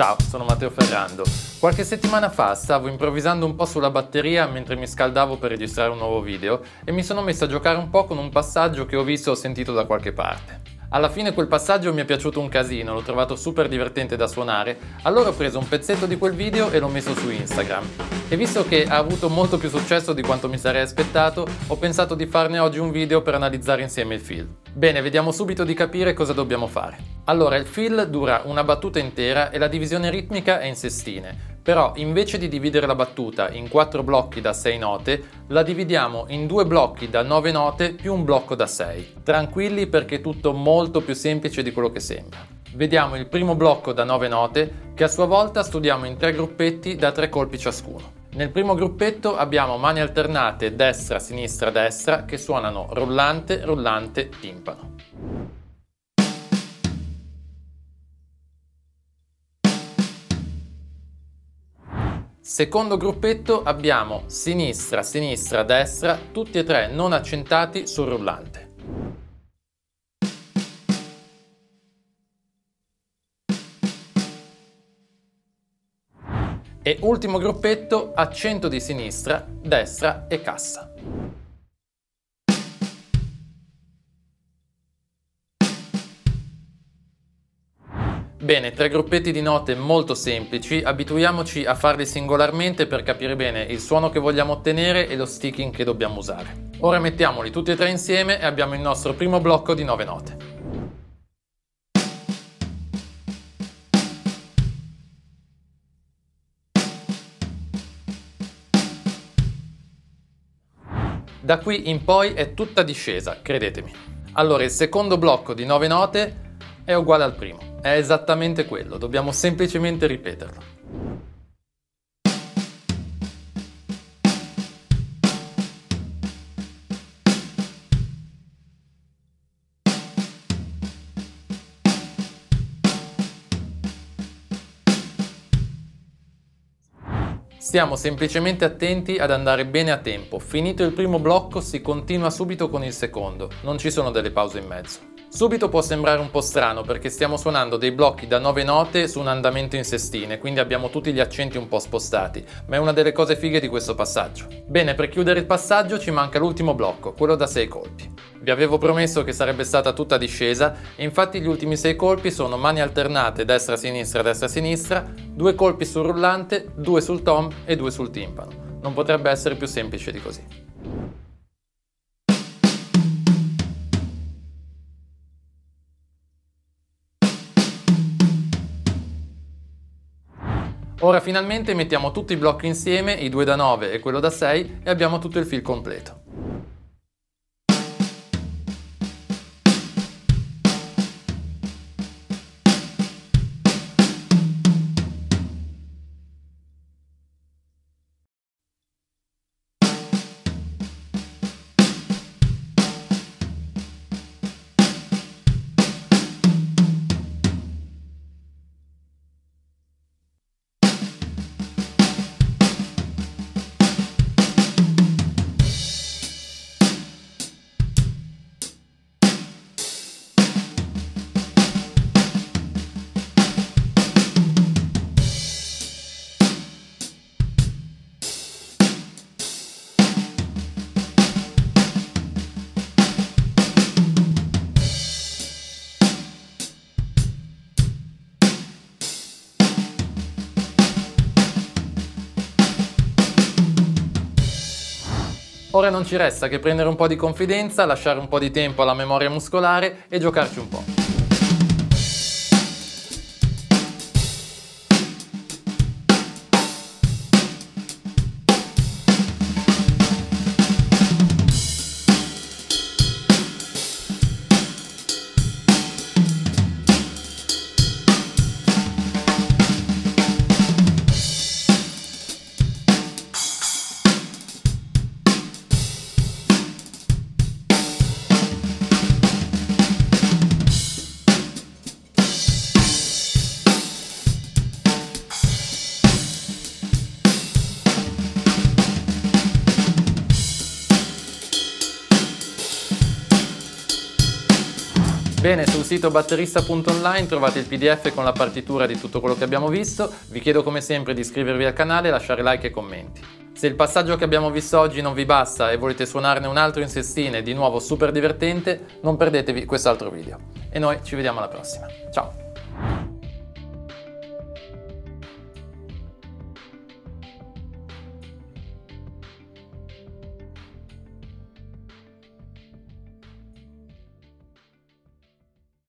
Ciao, sono Matteo Ferrando. Qualche settimana fa stavo improvvisando un po' sulla batteria mentre mi scaldavo per registrare un nuovo video e mi sono messo a giocare un po' con un passaggio che ho visto o sentito da qualche parte. Alla fine quel passaggio mi è piaciuto un casino, l'ho trovato super divertente da suonare, allora ho preso un pezzetto di quel video e l'ho messo su Instagram. E visto che ha avuto molto più successo di quanto mi sarei aspettato, ho pensato di farne oggi un video per analizzare insieme il fill. Bene, vediamo subito di capire cosa dobbiamo fare. Allora, il fill dura una battuta intera e la divisione ritmica è in sestine. Però invece di dividere la battuta in 4 blocchi da 6 note, la dividiamo in 2 blocchi da 9 note più un blocco da 6. Tranquilli perché è tutto molto più semplice di quello che sembra. Vediamo il primo blocco da 9 note che a sua volta studiamo in 3 gruppetti da 3 colpi ciascuno. Nel primo gruppetto abbiamo mani alternate destra, sinistra, destra che suonano rullante, rullante, timpano. Secondo gruppetto abbiamo sinistra, sinistra, destra, tutti e 3 non accentati sul rullante. E ultimo gruppetto, accento di sinistra, destra e cassa. Bene, 3 gruppetti di note molto semplici, abituiamoci a farli singolarmente per capire bene il suono che vogliamo ottenere e lo sticking che dobbiamo usare. Ora mettiamoli tutti e 3 insieme e abbiamo il nostro primo blocco di 9 note. Da qui in poi è tutta discesa, credetemi. Allora, il secondo blocco di 9 note è uguale al primo. È esattamente quello, dobbiamo semplicemente ripeterlo. Stiamo semplicemente attenti ad andare bene a tempo. Finito il primo blocco si continua subito con il secondo, non ci sono delle pause in mezzo. Subito può sembrare un po' strano perché stiamo suonando dei blocchi da 9 note su un andamento in sestine, quindi abbiamo tutti gli accenti un po' spostati, ma è una delle cose fighe di questo passaggio. Bene, per chiudere il passaggio ci manca l'ultimo blocco, quello da 6 colpi. Vi avevo promesso che sarebbe stata tutta discesa e infatti gli ultimi 6 colpi sono mani alternate destra-sinistra, 2 colpi sul rullante, 2 sul tom e 2 sul timpano. Non potrebbe essere più semplice di così. Ora finalmente mettiamo tutti i blocchi insieme, i 2 da 9 e quello da 6 e abbiamo tutto il fill completo. Ora non ci resta che prendere un po' di confidenza, lasciare un po' di tempo alla memoria muscolare e giocarci un po'. Bene, sul sito batterista.online trovate il PDF con la partitura di tutto quello che abbiamo visto. Vi chiedo come sempre di iscrivervi al canale, lasciare like e commenti. Se il passaggio che abbiamo visto oggi non vi basta e volete suonarne un altro in sestine di nuovo super divertente, non perdetevi quest'altro video. E noi ci vediamo alla prossima. Ciao!